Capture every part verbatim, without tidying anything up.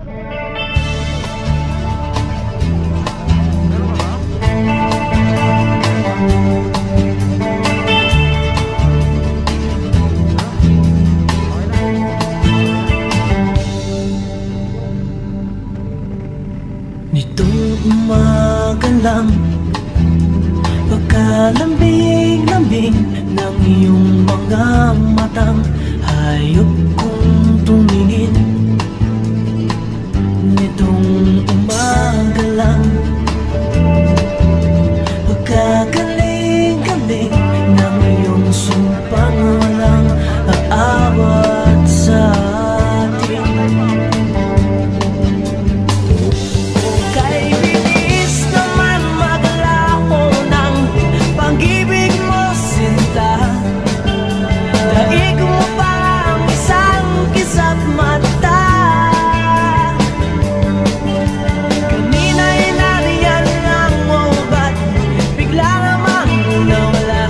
Nitong umaga lang, pagkalambing-lambing ng iyong mga matang, hayop kong tumingin. Nitong umaga lang, pagkagaling-galing ng iyong sumpang walang aawat sa atin. Kay bilis naman maglaho ng pag-ibig mo, sinta. Daig mo pa ang isang kisat mata. Kanina'y nariyan lang mo, ba't bigla namang nawala?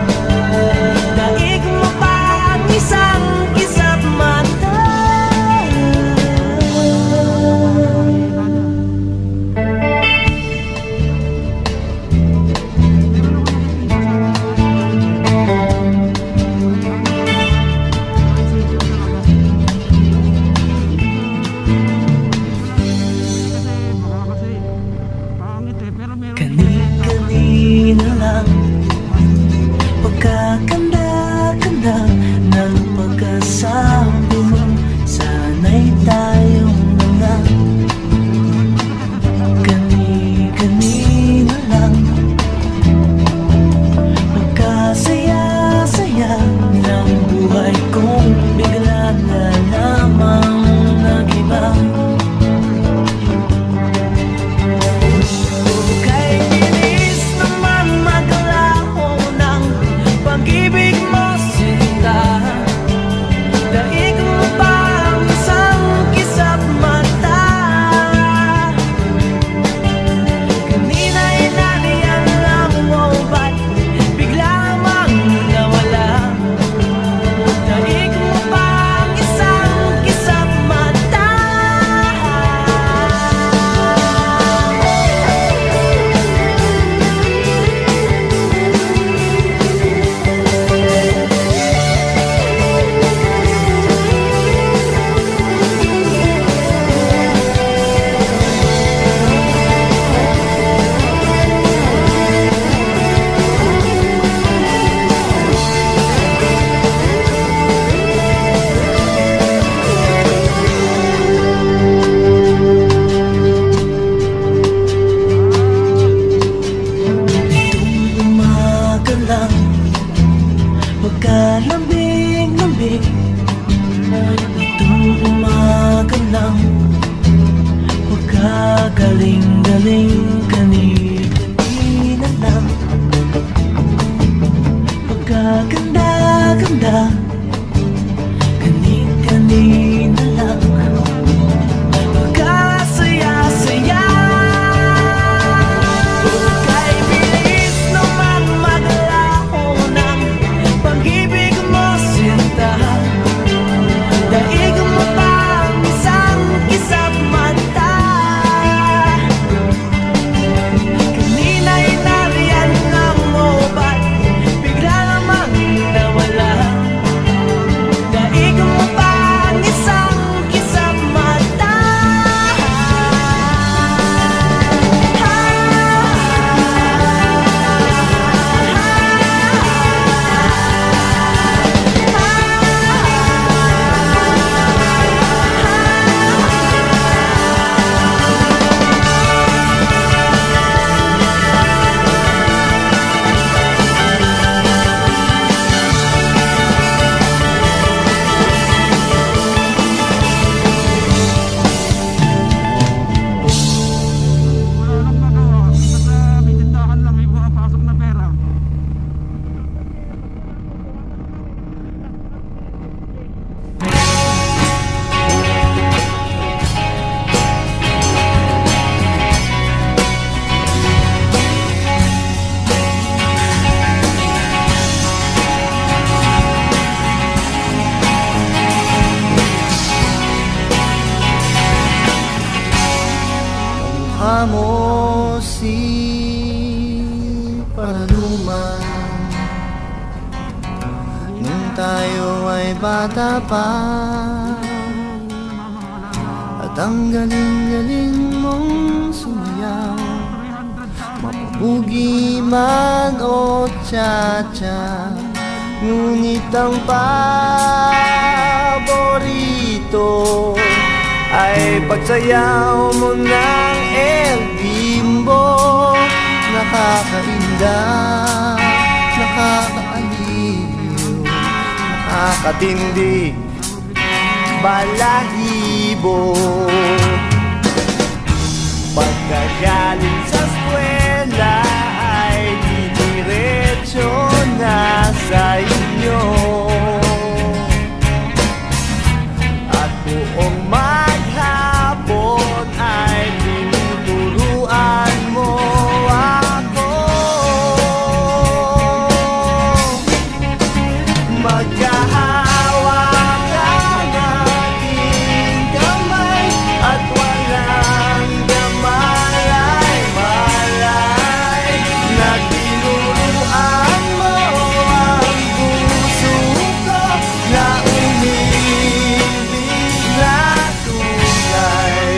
Daig mo pa ang isang kisat mata. Kani-kanina lang, pagkakanda-kanda ng pagkasabi mo, sana'y tayong mga. Kani-kanina lang, pagkasaya-saya ng buhay kong bigla na lamang nag-iba. Pag-ibig mo, sinta. Daig mo pa ang isang kisap mata. Kanina'y nariyan lang mo, ba't bigla mang nawala? Daig mo pa ang isang kisap mata. Pagkalambing-lambing, itong umaga lang, pagkagaling-galing, kani-kanina lang, pagkaganda-ganda, kani-kanina lang, pagkasaya-saya. Kay bilis naman maglaho ng pag-ibig mo, sinta. Daig mo pa ang isang kisap mata. Kanina'y nariyan lang mo, ba't bigla namang mo si Paraluman nung tayo ay bata pa, at ang galing-galing mong sumayaw, mapabugi man o cha-cha. Ngunit ang paborito ay pagsayaw mo ng El Bimbo. Nakakainda, nakakaaliw, nakakatindi, balahibo. Pagkagaling sa eskwela ay didiretso na sa inyo, at buong maghapon ay tinuturuan mo ako. Magkahawak ang ating kamay at walang kamalay-malay, na tinuruan mo ang puso ko na umibig na tunay.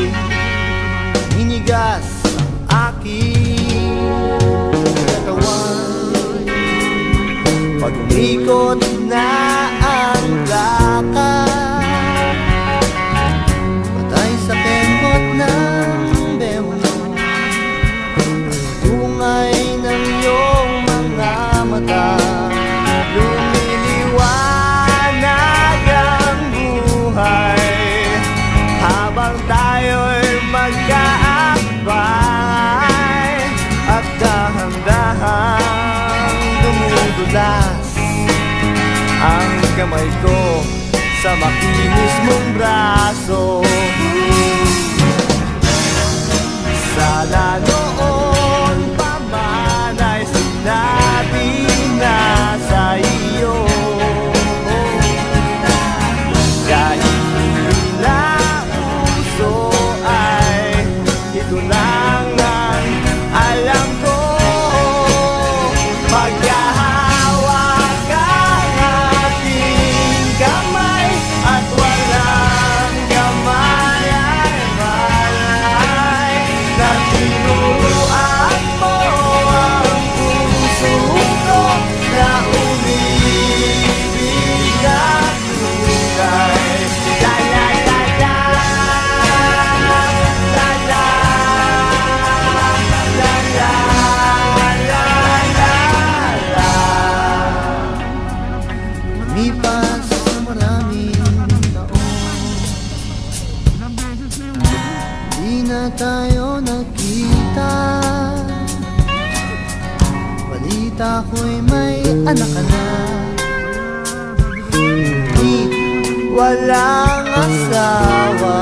Inigas ang aking katawan, pag-ikot na ang lakad, patay sa kembot ng bewang at tungay ng iyong mga mata. Lumiliwanag ang buhay habang tayo'y magkaakbay, at dahan-dahang dumudulas ang kamay ko sa makinis mong braso. Sana noon pa man ay sinabi na sa iyo, kahit hindi na uso ay ito lang ang alam ko. Magkahawak ang ating kamay at walang kamalay-malay, na tinuruan mo ang puso ko na umibig na tunay. La la la la, la la, la la la la. Lumipas sa maraming taon, di na tayo nagkita. Balita ko'y may anak ka na, ngunit walang asawa.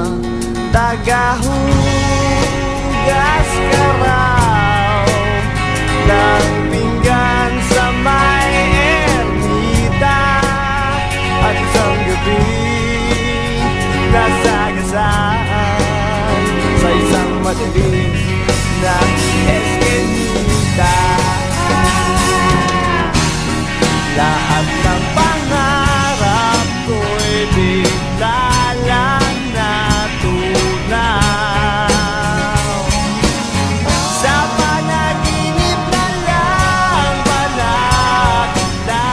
Tagahugas ka raw ng pinggan sa may ermita, at isang gabi nasagasaan sa isang madilim na eskinita. Lahat ng pangarap ko'y bigla lang natunaw sa panaginip na lang pala kita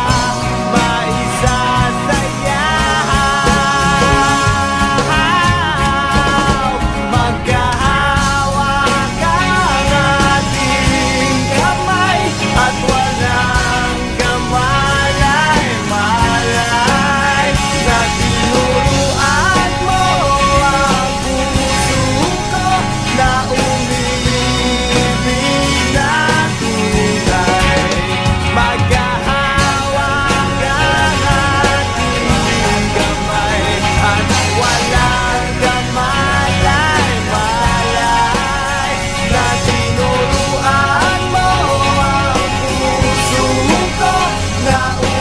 maisasayaw. Magkahawak ang ating kamay at walang kamalay-malay, na tinuruan mo ang puso ko na umibig na tunay. Magkahawak ang ating kamay at walang kamalay-malay, na tinuruan mo ang puso ko na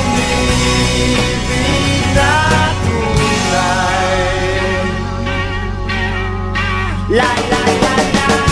umibig na tunay. La la la la.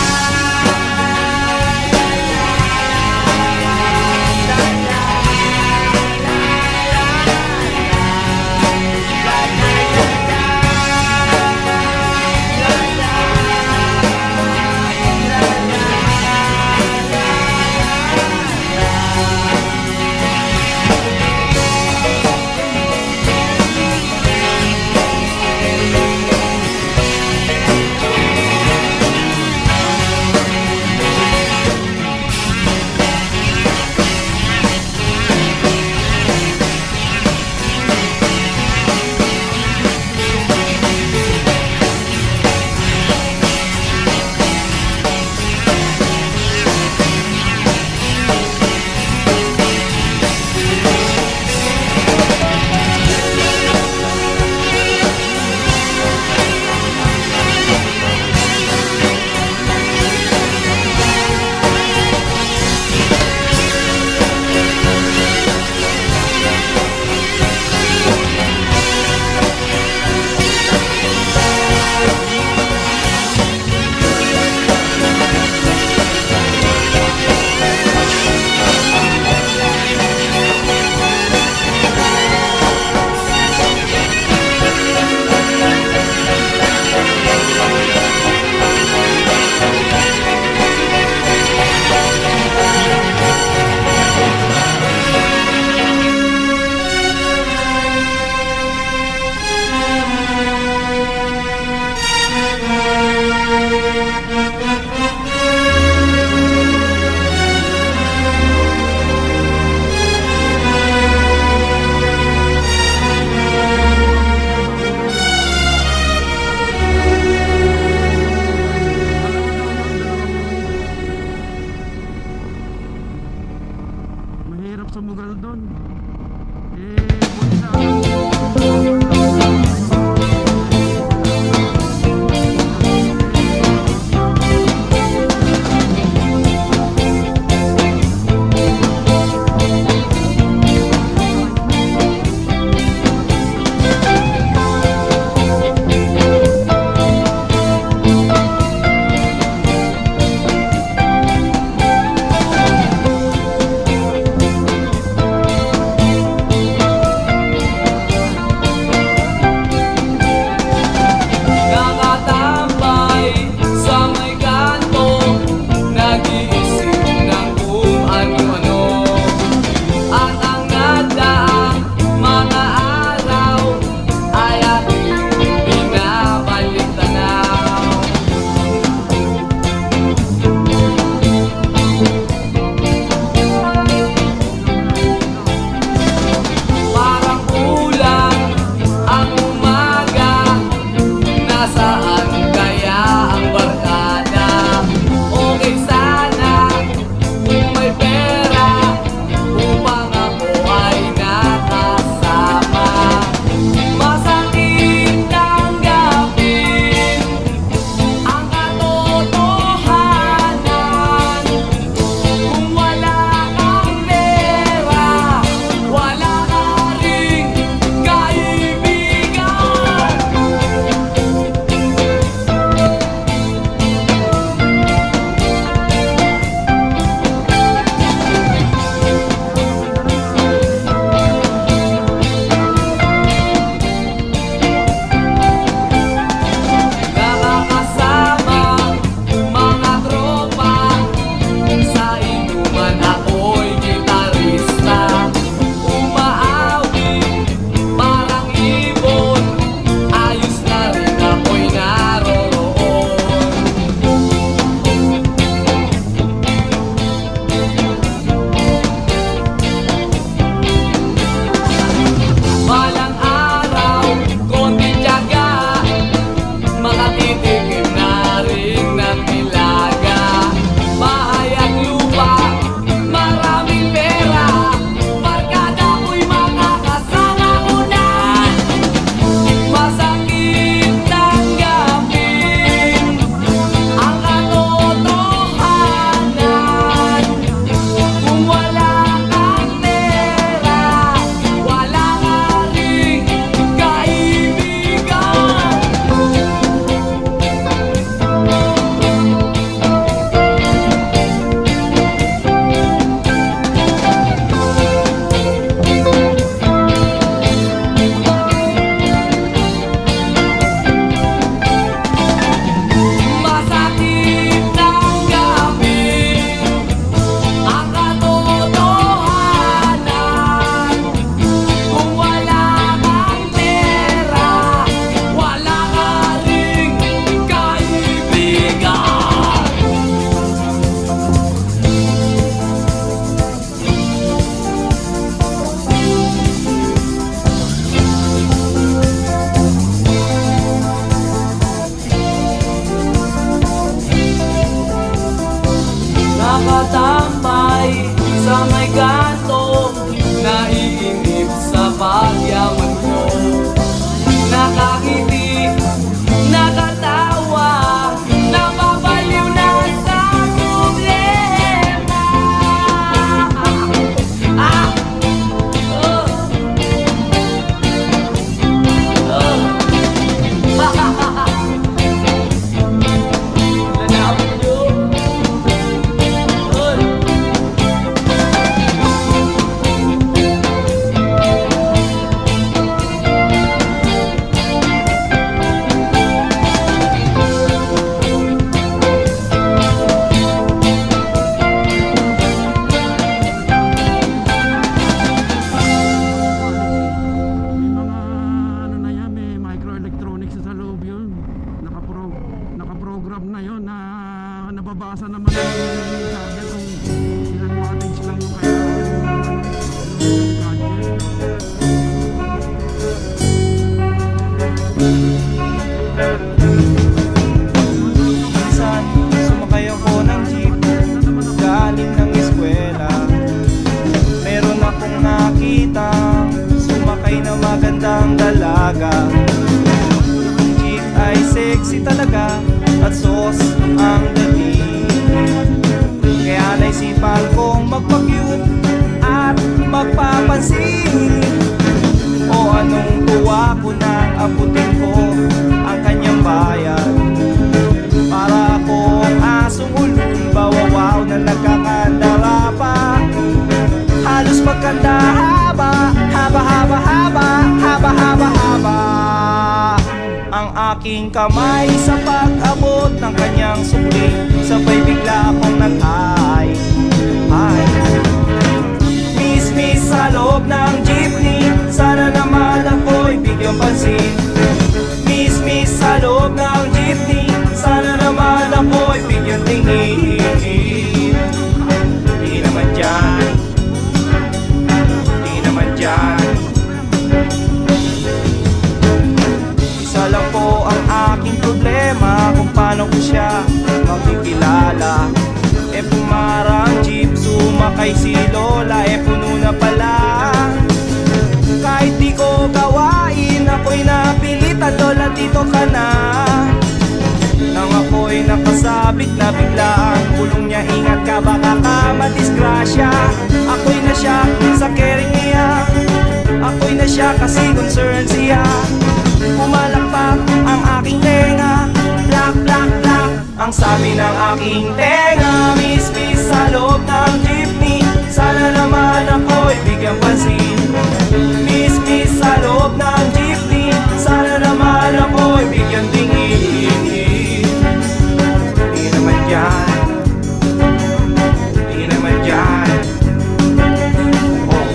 nasaan kaya ang barkada? Okay sana kung may pera upang ako ay nakasama. Masakit tanggapin ang katotohanan. Kung wala kang pera, wala ka ring kaibigan. Nakakasama mga tropa, sa inuman ako'y gitarista. Umaawit parang ibon, ayos na rin ako'y naroroon. Balang araw, konting tiyaga, makatitikim na rin ng nilaga. Bahay at lupa, maraming pera, barkada ko'y makakasama ko na. Masakit tanggapin ang katotohanan. Kung wala kang pera, wala ka ring kaibigan. Masakit tanggapin ang katotohanan. Kung wala kang pera, wala ka ring kaibigan. Nakatambay sa may gantong, naiinip sa pagyaman ko. Nakakiti, nakatawa, napapaliw na sa problema. Ah! Oh! Oh! Ha ha ha ha! Nanawin niyo. Oy! May mga ano na yan, may microelectronics sa loob yun. Nakapro, nakaprogram na yun na nababasa naman ang sabi kung ilang wattage lang yung kailangan yung gadget. Minsan, sumakay ako ng jeep galing ng eskwela. Meron akong nakita sumakay na magandang dalaga. Ang jeep ay sexy talaga at sos ang dating. Kaya naisipan kong magpa-cute at magpapansin. O anong tuwa ko nang abutin ko ang kanyang bayan. Para akong asong ulul, bawawaw na nagkakandara pa. Halos magkanda haba, haba, haba, haba, haba, haba, haba. Ang aking kamay sa pag-abot ng kanyang sukli, sabay bigla akong nag-ay. Ay. Miss, miss sa loob ng jeepney, sana naman ako'y bigyang pansin. Miss, miss sa loob ng jeepney, sana naman ako'y bigyang tingin. Di naman dyan, di naman dyan. Isa lang po ang aking sala. E pumarang jeep, sumakay si Lola, e puno na pala. Kahit di ko gawain, ako'y napilitan, Lola dito ka na. Nang ako'y nakasabit na biglaan, bulong niya ingat ka baka ka madisgrasya. Ako'y na siya sa caring niya, ako'y na siya kasi concern siya. Pumalakpak ang aking tenga, plak plak plak ang sabi ng aking tenga. Miss miss sa loob ng jeepney, sana naman ako'y bigyang pansin. Miss miss sa loob ng jeepney, sana naman ako'y bigyang tingin. Di naman yan, di naman yan. Oh.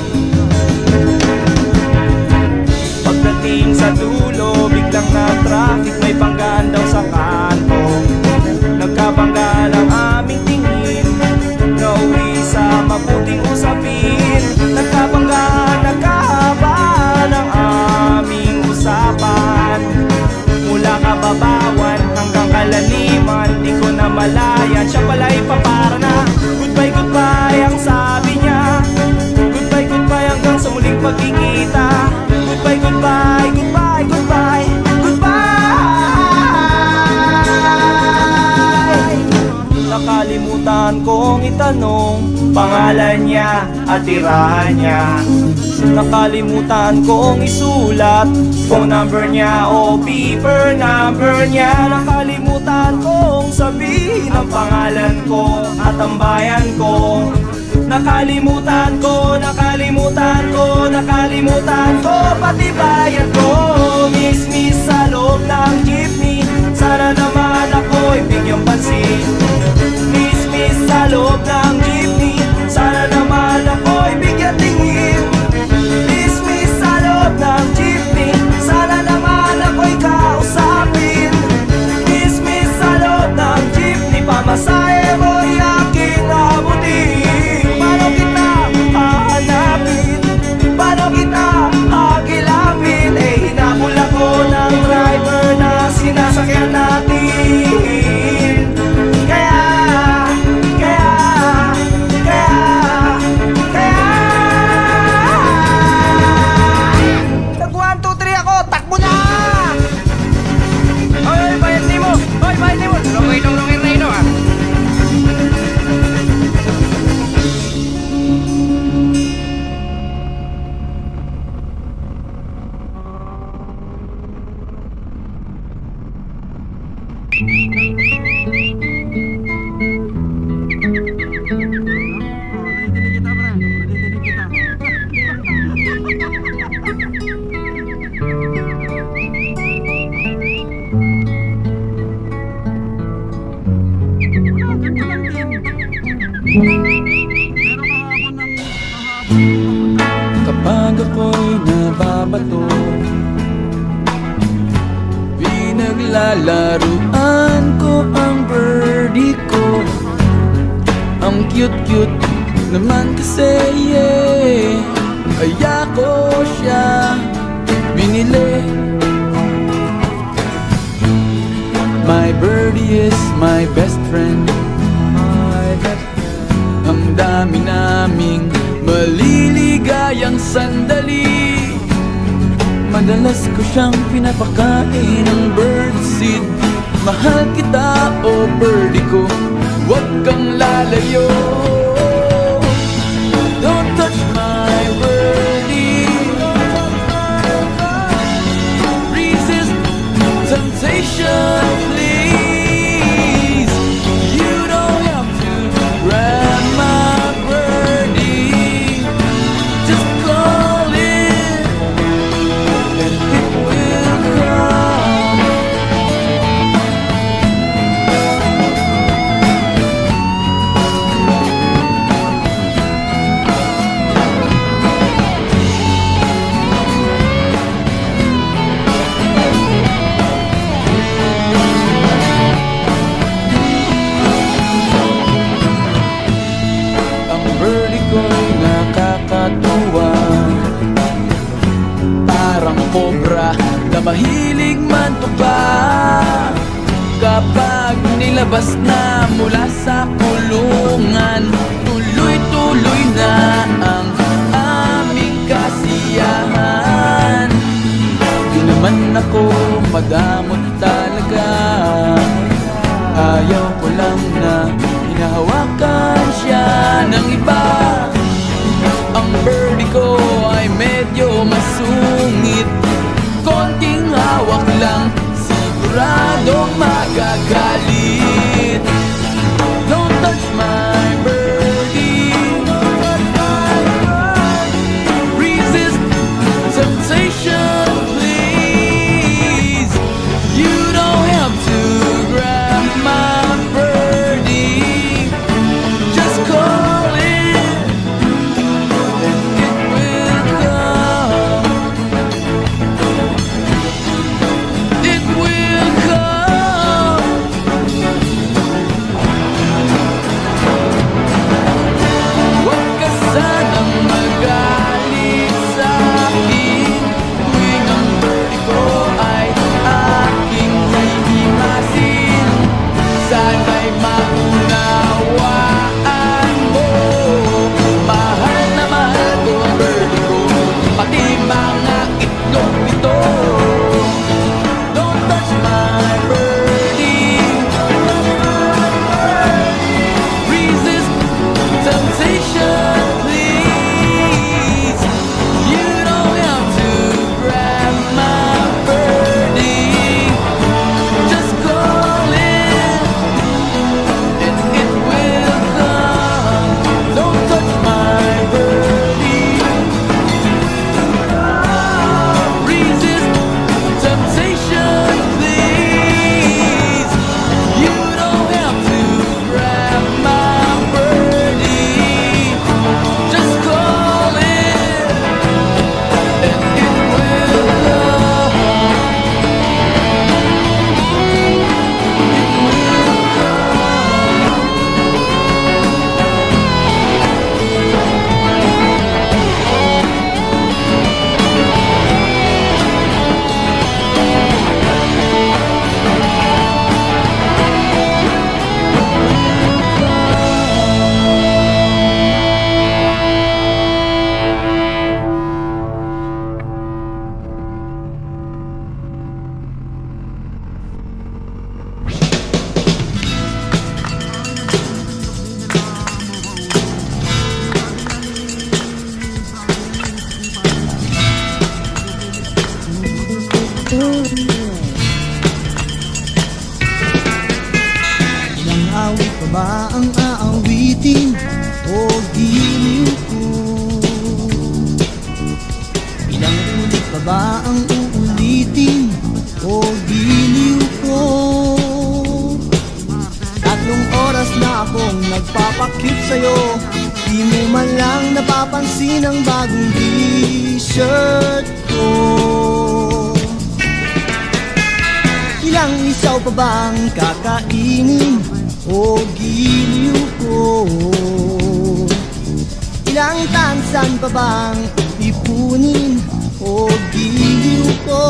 Pagdating sa dulo, biglang na traffic, may panggaan daw sa kanto. Nagkabangga lang aming tingin, nauwi sa mabuting usapin. Nagkabangga, nagkahaba ng aming usapan. Mula kababawan hanggang kalaliman, di ko na malayan, siya pala'y papara na. Goodbye, goodbye ang sabi niya, goodbye, goodbye hanggang sa muling pagkikita. Goodbye, goodbye, goodbye, goodbye, goodbye. Nakalimutan kong itanong pangalan niya at tirahan niya. Nakalimutan kong isulat phone number niya o paper number niya. Nakalimutan kong sabihin ang pangalan ko at ang bayan ko. Nakalimutan ko, nakalimutan ko, nakalimutan ko pati bayan ko. Miss miss sa loob ng jeepney, sana naman ako'y bigyang pansin. Miss miss sa loob ng jeepney, sana naman ako'y bigyang tingin. Miss miss sa loob ng jeepney, sana naman ako'y kausapin. Miss miss sa loob ng jeepney, pamasahe mo'y aking abutin. Paano kita hahanapin? Paano kita hagilapin? Eh hinabol ako ng driver na sinasakyan natin. Kaya, kaya, kaya, kaya nag one, two, three ako, takbo na! Oy, oy, bayad ni mo! Oy, bayad ni mo! Lungay, lungay, lungay, no, ah! Oh, nadidinig kita, pre. Nadidinig kita. Wala, ganito lang din. Pero kahapon ng kahapon Kapag ako'y nababato, pinaglalaruan ko ang birdie ko. Ang cute-cute naman kasi, yeah. Kaya ko siya binili. My birdie is my best friend. Ang dami naming maliligayang sandali. Madalas ko siyang pinapakain ng birdseed. Mahal kita o birdie ko, huwag kang lalayo. Don't touch my birdie. Resist temptation, please. You don't have to grab my birdie. Just call it and it will come. Nakalabas na mula sa kulungan, tuloy-tuloy na ang aming kasiyahan. Di naman ako madamot talaga, ayaw ko lang na hinahawakan siya ng iba. Ang birdie ko ay medyo masungit, konting hawak lang siguradong magagalit. Don't touch my birdie, resist temptation please. You don't have to grab my birdie, just call it and it will come. It will come. Huwag ka sanang magalit sa akin tuwing ang birdie ko ay aking hihimasin. Sana'y maunawaan mo, mahal na mahal ko ang birdie ko, pati mga itlog nito. Don't touch my birdie, resist temptation please. You don't have to grab my birdie, just call it and it will come. Don't touch my birdie, resist temptation please. You don't have to grab my birdie, just call it and it will come. Ilang awit pa ba ang aawitin o giliw ko? Ilang ulit pa ba ang uulitin o giliw ko? Tatlong oras na akong nagpapakyut sa'yo, di mo man lang napapansin ang bagong t-shirt ko. Ilang isaw pa bang kakainin o giliw ko? Ilang tansan pa bang ipunin o giliw ko?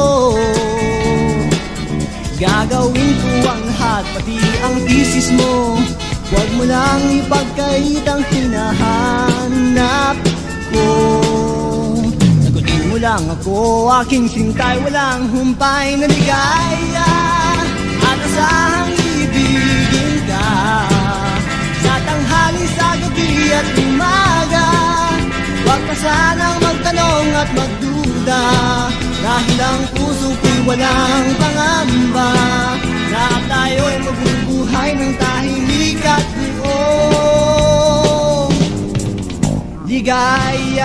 Gagawin ko ang lahat, pati ang thesis mo. Huwag mo lang ipagkait ang hinahanap ko. Sagutin mo lang ako, aking sintay, walang humpay na ligaya. At asahang ibigin ka sa tanghali, sa gabi at umaga. Huwag ka sanang magtanong at magduda, dahil ang puso ko'y walang pangamba na tayo'y mabubuhay ng tahimik at buong ligaya.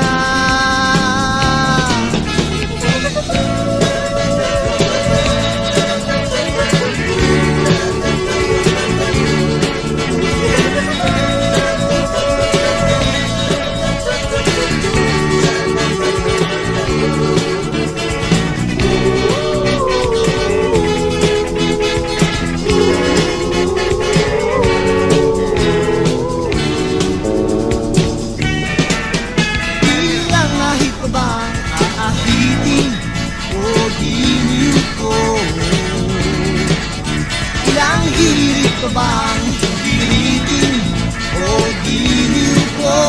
pa bang pilitin o giliw ko?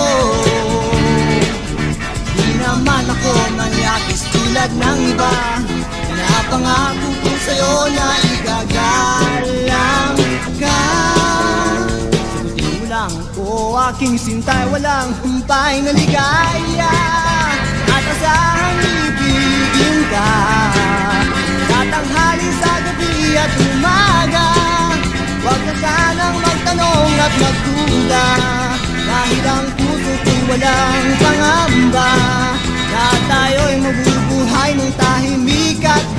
Di naman ako manyakis tulad ng iba. Pinapangako ko sa'yo na igagalang ka. Sagutin mo lang, o aking sintay, walang humpay na ligaya. At asahang ibigin ka tatanghali sa gabi at umaga. Huwag ka sanang magtanong at magduda, dahil ang puso ko'y walang pangamba na tayo'y mabubuhay ng tahimik at